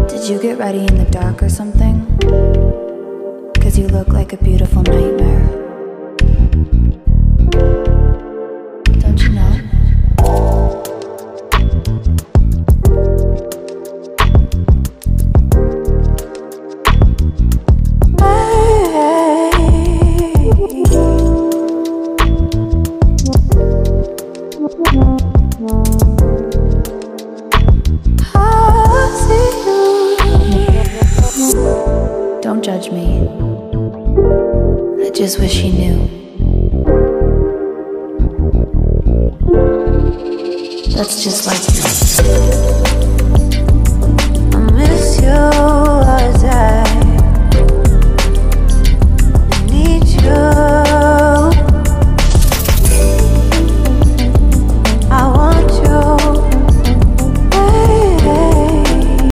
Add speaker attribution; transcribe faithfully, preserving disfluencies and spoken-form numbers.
Speaker 1: Did you get ready in the dark or something? 'Cause you look like a beautiful nightmare. Don't you know? Don't judge me. I just wish he knew. That's just like you.